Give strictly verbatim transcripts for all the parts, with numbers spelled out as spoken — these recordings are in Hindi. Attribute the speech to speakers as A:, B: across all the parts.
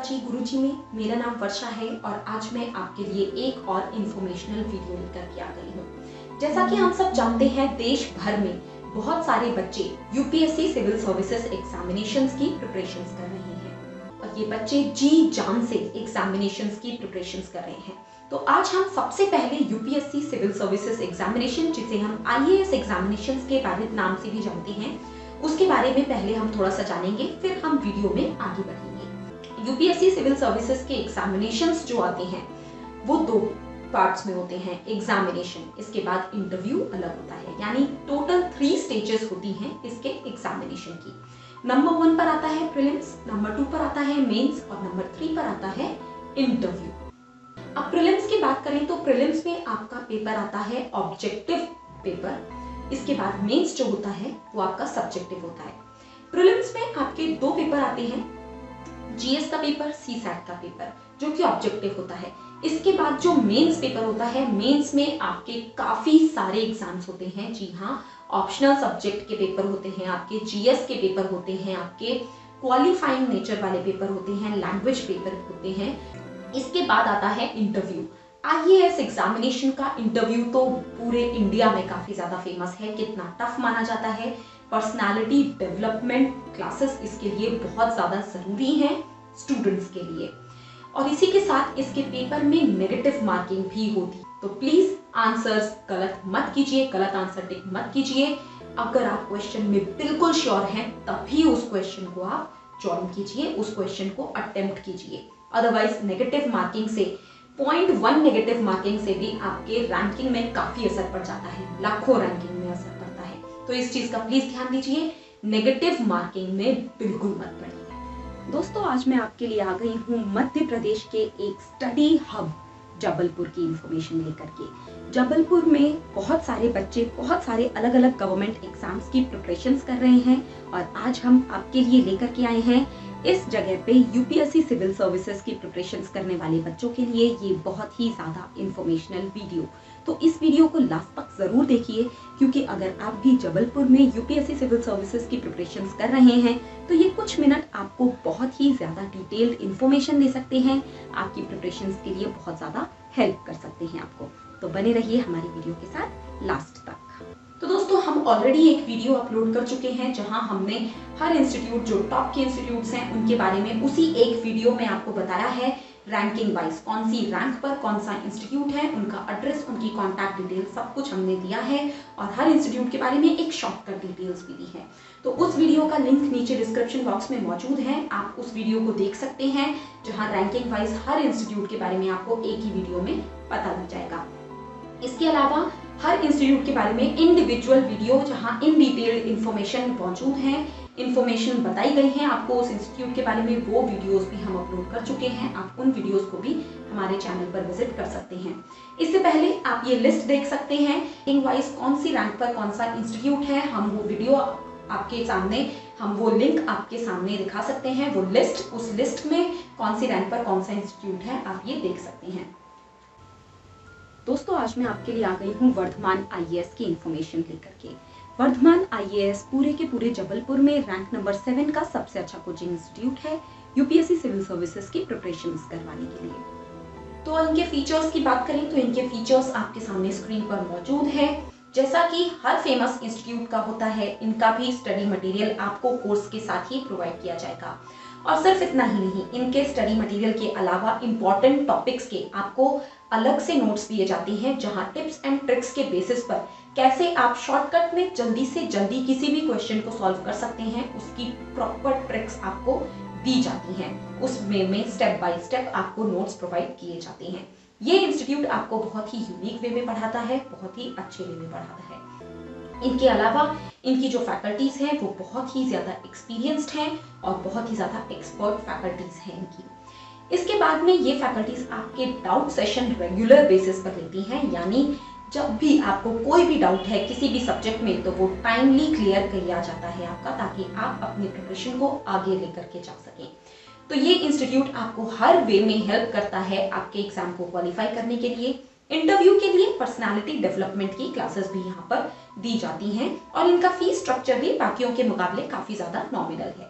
A: जी गुरुजी में। मेरा नाम वर्षा है और आज मैं आपके लिए एक और इन्फॉर्मेशनल वीडियो लेकर के आ गई हूँ। जैसा कि हम सब जानते हैं, देश भर में बहुत सारे बच्चे यूपीएससी सिविल सर्विसेज एग्जामिनेशंस की प्रिपरेशंस कर रहे हैं और ये बच्चे जी जान से एग्जामिनेशंस की प्रिपरेशंस कर रहे हैं। तो आज हम सबसे पहले यूपीएससी सिविल सर्विसेज एग्जामिनेशन, जिसे हम आईएएस एग्जामिनेशंस के बारे नाम से भी जानते हैं, उसके बारे में पहले हम थोड़ा सा जानेंगे, फिर हम वीडियो में आगे बढ़ेंगे। यूपीएससी सिविल सर्विसेज के एग्जामिनेशंस जो आते हैं वो दो पार्ट्स में होते हैं। एग्जामिनेशन, इसके बाद इंटरव्यू अलग होता है, यानी टोटल थ्री स्टेजेस होती हैं इसके एग्जामिनेशन की। नंबर वन पर आता है प्रीलिम्स, नंबर टू पर आता है मेंस और नंबर थ्री पर आता है इंटरव्यू। अब प्रीलिम्स की बात करें तो प्रीलिम्स में आपका पेपर आता है ऑब्जेक्टिव पेपर, इसके बाद मेंस जो होता है वो आपका सब्जेक्टिव होता है। प्रीलिम्स में आपके दो पेपर आते हैं, जीएस का पेपर, सीसैट का पेपर, जो कि ऑब्जेक्टिव होता है। इसके बाद जो मेंस पेपर होता है, मेंस में आपके काफी सारे एग्जाम्स होते हैं। जी हाँ, ऑप्शनल सब्जेक्ट के पेपर होते हैं, आपके जीएस के पेपर होते हैं, आपके क्वालिफाइंग नेचर वाले पेपर होते हैं, लैंग्वेज पेपर होते हैं। इसके बाद आता है इंटरव्यू। आईएएस एग्जामिनेशन का इंटरव्यू तो पूरे इंडिया में काफी ज्यादा फेमस है। कितना टफ माना जाता है। पर्सनालिटी डेवलपमेंट क्लासेस इसके लिए बहुत ज्यादा जरूरी हैं स्टूडेंट्स के लिए, और इसी के साथ इसके पेपर में नेगेटिव मार्किंग भी होती है। तो प्लीज आंसर्स गलत मत कीजिए, गलत आंसर टिक मत कीजिए। अगर आप क्वेश्चन में बिल्कुल श्योर हैं तभी उस क्वेश्चन को आप ज्वाइन कीजिए, उस क्वेश्चन को अटेम्प्ट कीजिए। अदरवाइज नेगेटिव मार्किंग से पॉइंट वन नेगेटिव मार्किंग से भी आपके रैंकिंग में काफी असर पड़ जाता है, लाखों रैंकिंग में असर पड़ता है। तो इस चीज का प्लीज ध्यान दीजिए, नेगेटिव मार्किंग में बिल्कुल मत पड़िए।
B: दोस्तों, आज मैं आपके लिए आ गई हूँ मध्य प्रदेश के एक स्टडी हब जबलपुर की इंफॉर्मेशन लेकर के। जबलपुर में बहुत सारे बच्चे बहुत सारे अलग अलग गवर्नमेंट एग्जाम्स की प्रिपरेशंस कर रहे हैं और आज हम आपके लिए लेकर के आए हैं इस जगह पे यूपीएससी सिविल सर्विसेज की प्रिपरेशंस करने वाले बच्चों के लिए ये बहुत ही ज्यादा इंफॉर्मेशनल वीडियो। तो इस वीडियो को लास्ट तक जरूर देखिए, क्योंकि अगर आप भी जबलपुर में यूपीएससी सिविल सर्विसेज की प्रिपरेशंस कर रहे हैं तो ये कुछ मिनट आपको बहुत ही ज्यादा डिटेल्ड इंफॉर्मेशन दे सकते हैं, आपकी प्रिपरेशंस के लिए बहुत ज्यादा हेल्प कर सकते हैं आपको। तो बने रहिए हमारी वीडियो के साथ लास्ट तक।
A: तो दोस्तों, हम ऑलरेडी एक वीडियो अपलोड कर चुके हैं जहां हमने हर इंस्टीट्यूट, जो टॉप के इंस्टीट्यूट्स हैं, उनके बारे में उसी एक वीडियो में आपको बताया है रैंकिंग वाइज, कौन सी रैंक पर कौन सा इंस्टीट्यूट है, उनका एड्रेस, उनकी कॉन्टैक्ट डिटेल, सब कुछ हमने दिया है और हर इंस्टीट्यूट के बारे में एक शॉर्टकट डिटेल्स भी दी है। तो उस वीडियो का लिंक नीचे डिस्क्रिप्शन बॉक्स में मौजूद है, आप उस वीडियो को देख सकते हैं, जहाँ रैंकिंग वाइज हर इंस्टीट्यूट के बारे में आपको एक ही वीडियो में पता लग जाएगा। इसके अलावा हर इंस्टीट्यूट के बारे में इंडिविजुअल वीडियो, जहां इन डिटेल्ड इंफॉर्मेशन मौजूद है, इंफॉर्मेशन बताई गई है आपको उस इंस्टीट्यूट के बारे में, वो वीडियोस भी हम अपलोड कर चुके हैं। आप उन वीडियोस को भी हमारे चैनल पर विजिट कर सकते हैं। इससे पहले आप ये लिस्ट देख सकते हैं, रैंकिंग वाइज कौन सी रैंक पर कौन सा इंस्टीट्यूट है। हम वो वीडियो आपके सामने, हम वो लिंक आपके सामने दिखा सकते हैं, वो लिस्ट, उस लिस्ट में कौन सी रैंक पर कौन सा इंस्टीट्यूट है, आप ये देख सकते हैं।
B: दोस्तों, आज मैं आपके लिए आ गई हूँ वर्धमान आईएएस की इंफॉर्मेशन लेकर के। वर्धमान आईएएस पूरे के पूरे जबलपुर में रैंक नंबर सेवन का सबसे अच्छा कोचिंग इंस्टीट्यूट है यूपीएससी सिविल सर्विसेज की प्रिपरेशंस करवाने के लिए।
A: तो इनके फीचर्स की बात करें तो इनके फीचर्स आपके सामने स्क्रीन पर मौजूद है। जैसा कि हर फेमस इंस्टीट्यूट का होता है, इनका भी स्टडी मटेरियल आपको कोर्स के साथ ही प्रोवाइड किया जाएगा। और सिर्फ इतना ही नहीं, इनके स्टडी मटेरियल के अलावा इंपॉर्टेंट टॉपिक्स के आपको अलग से नोट्स दिए जाते हैं, जहां टिप्स एंड ट्रिक्स के बेसिस पर कैसे आप शॉर्टकट में जल्दी से जल्दी किसी भी क्वेश्चन को सॉल्व कर सकते हैं, उसकी प्रॉपर ट्रिक्स आपको दी जाती हैं। उसमें में स्टेप बाय स्टेप आपको नोट्स प्रोवाइड किए जाते हैं। ये इंस्टीट्यूट आपको बहुत ही यूनिक वे में पढ़ाता है, बहुत ही अच्छे वे में पढ़ाता है। इनके अलावा इनकी जो फैकल्टीज हैं वो बहुत ही ज्यादा एक्सपीरियंस्ड हैं और बहुत ही ज्यादा एक्सपर्ट फैकल्टीज हैं इनकी। इसके बाद में ये फैकल्टीज आपके डाउट सेशन रेगुलर बेसिस पर लेती हैं, यानी जब भी आपको कोई भी डाउट है किसी भी सब्जेक्ट में तो वो टाइमली क्लियर किया जाता है आपका, ताकि आप अपनी प्रिपरेशन को आगे लेकर के जा सकें। तो ये इंस्टीट्यूट आपको हर वे में हेल्प करता है आपके एग्जाम को क्वालिफाई करने के लिए। इंटरव्यू के लिए पर्सनालिटी डेवलपमेंट की क्लासेस भी यहाँ पर दी जाती हैं और इनका फीस स्ट्रक्चर भी बाकियों के मुकाबले काफी ज्यादा नॉमिनल है।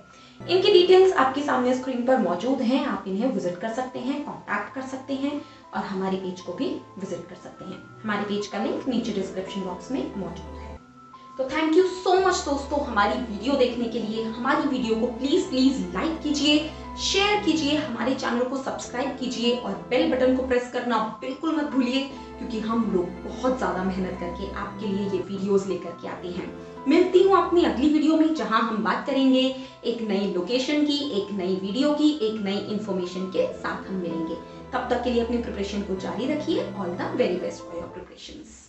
A: इनकी डिटेल्स आपके सामने स्क्रीन पर मौजूद हैं, आप इन्हें विजिट कर सकते हैं, कॉन्टैक्ट कर सकते हैं और हमारे पेज को भी विजिट कर सकते हैं। हमारे पेज का लिंक नीचे डिस्क्रिप्शन बॉक्स में मौजूद है। तो थैंक यू सो मच दोस्तों हमारी वीडियो देखने के लिए। हमारी वीडियो को प्लीज प्लीज लाइक कीजिए, शेयर कीजिए, हमारे चैनल को सब्सक्राइब कीजिए और बेल बटन को प्रेस करना बिल्कुल मत भूलिए, क्योंकि हम लोग बहुत ज्यादा मेहनत करके आपके लिए ये वीडियोस लेकर के आते हैं। मिलती हूँ अपनी अगली वीडियो में, जहां हम बात करेंगे एक नई लोकेशन की, एक नई वीडियो की, एक नई इंफॉर्मेशन के साथ हम मिलेंगे। तब तक के लिए अपनी प्रिपरेशन को जारी रखिए। All the very best for your preparations.